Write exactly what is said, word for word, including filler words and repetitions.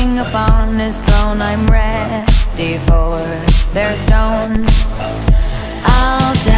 king upon his throne. I'm ready for their stones. I'll dance